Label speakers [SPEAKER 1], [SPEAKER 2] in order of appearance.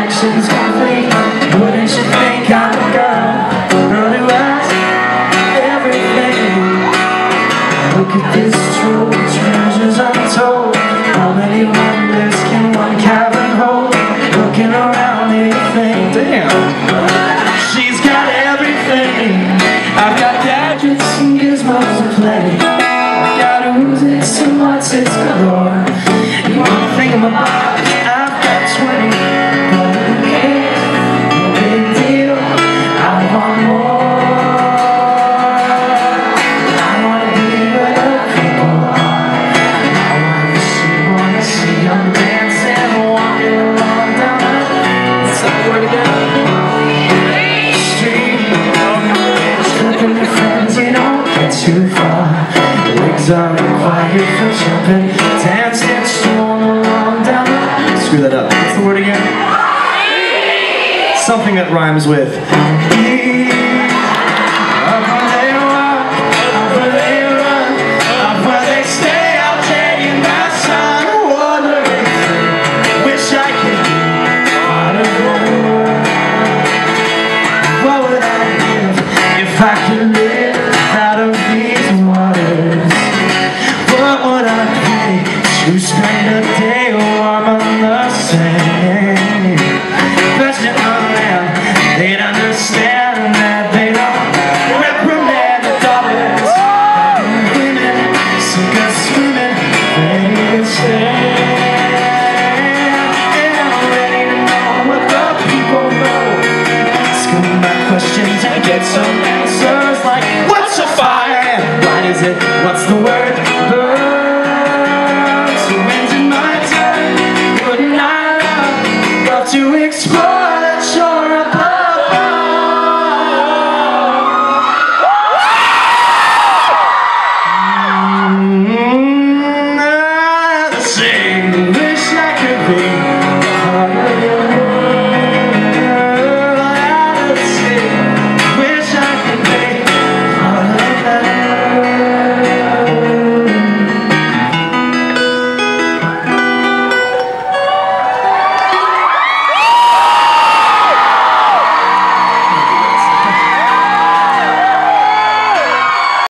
[SPEAKER 1] collection's complete. Wouldn't you think I'm a girl who has everything? Look at this trove of treasures untold. How many wonders can one cabin hold? Looking around anything.
[SPEAKER 2] Damn.
[SPEAKER 1] She's got everything. I've got gadgets and gizmos to play. I've got oozes and what's its galore. You want to think of my box? I've got 20. But who cares? No big deal. I want more. I want to be where the people are. I want to see them dancing, walking along down the word again. Too far, legs are required for jumping, dancing, strolling along down the...
[SPEAKER 2] Screw that up. What's the word again? Something that rhymes with.
[SPEAKER 1] Up where they walk, up where they run, up where they stay all day in the sun. Wondering, wish I could be part of their world. What would I give if I could live out of these waters? What would I pay to spend a day warm on the sand? Question on them, they'd understand that they don't reprimand the dollars. Women sink or swimming, ready to stand. And I'm ready to know what the people know. Ask them my questions and get some answers like, what's a fire? What is it? What's the word? Burn. So when's it my turn? Wouldn't I love to explore?